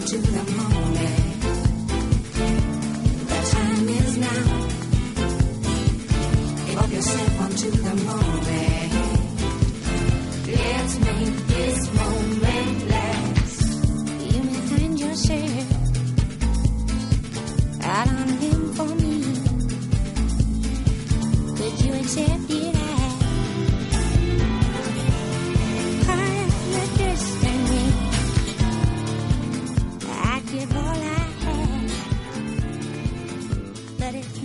onto the moment. The time is now. Give up yourself onto the moment. Let's make this moment last. You may find yourself out on a limb for me. Could you accept it? Give all I have, but if